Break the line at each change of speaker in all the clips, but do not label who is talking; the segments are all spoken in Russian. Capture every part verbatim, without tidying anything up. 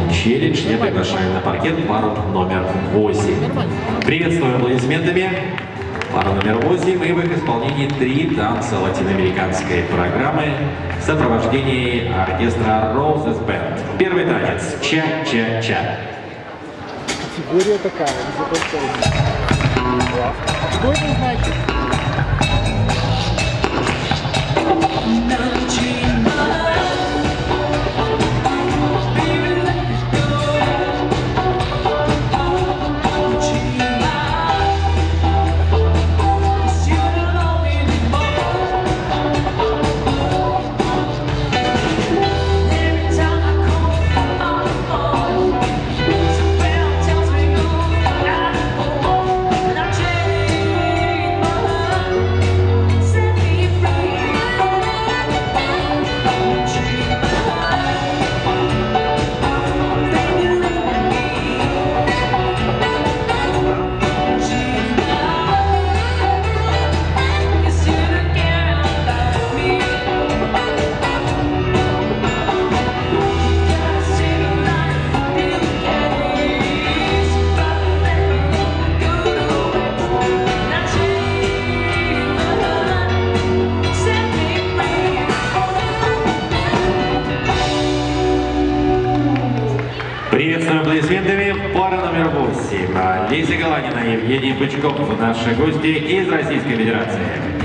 челлендж. Я приглашаю на паркет пару номер восемь. Приветствую аплодисментами пару номер восемь и в их исполнении три танца латиноамериканской программы в сопровождении оркестра Roses Band. Первый танец «Ча-ча-ча».
Категория такая, что это значит?
Приветствуем аплодисментами пара номер восемь. Лиза Галанина и Евгений Бычков, наши гости из Российской Федерации.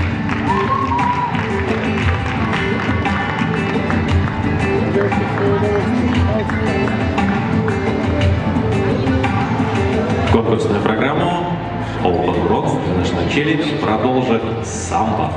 Конкурсную программу Open Rocks International Challenge продолжит самбо.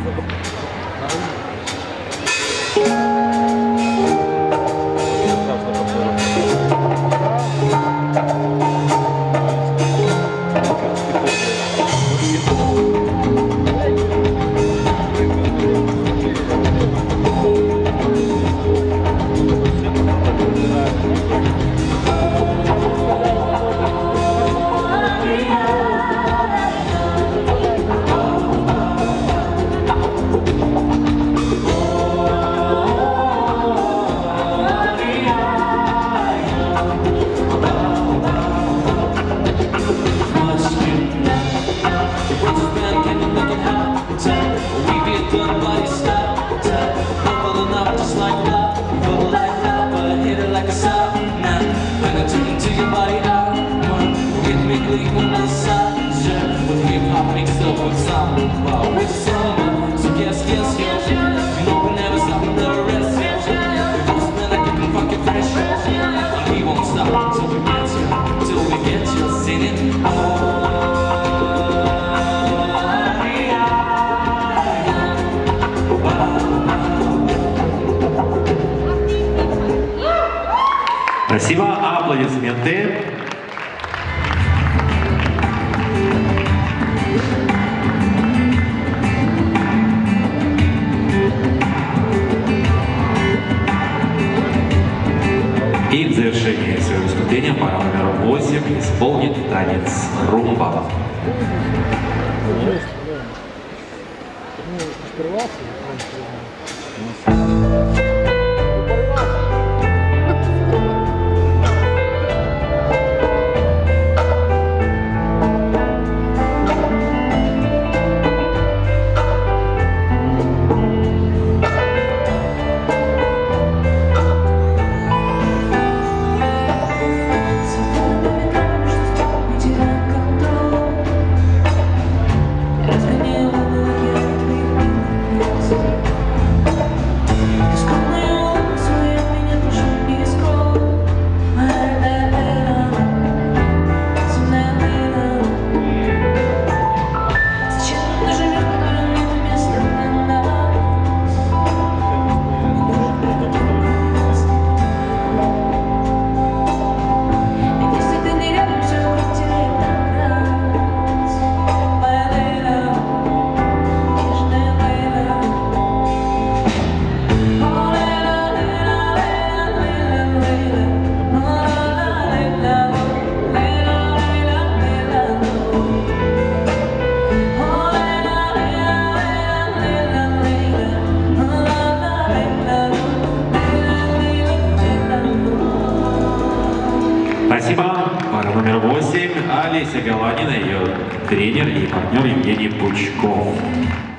Спасибо, аплодисменты. И в завершении своего выступления пара номер восемь исполнит танец румба.
It's
Спасибо. Пара номер восемь. Олеся Голанина, ее тренер и партнер Евгений Пучков.